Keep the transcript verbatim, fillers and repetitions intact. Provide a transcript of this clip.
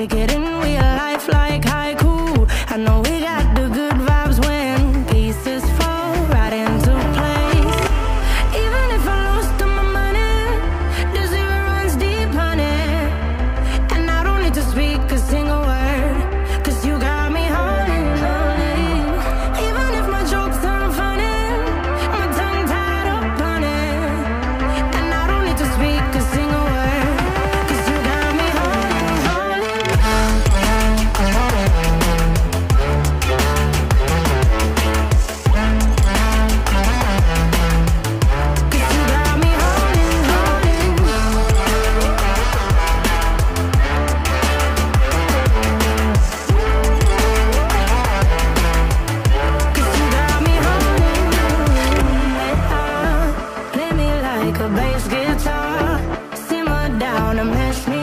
take it in real life like haiku. I know we got the good vibes when pieces fall right into place. Even if I lost all my money, the zero runs deep, honey. And I don't need to speak a single word, cause you got me holding, holding. Even if my jokes aren't funny, my tongue tied up on it. And I don't need to speak a single word, cause you got me holding, holding. Cause you got me holding, holding. Cause you got me holding, holding. Play me like a bass guitar, simmer down and mash me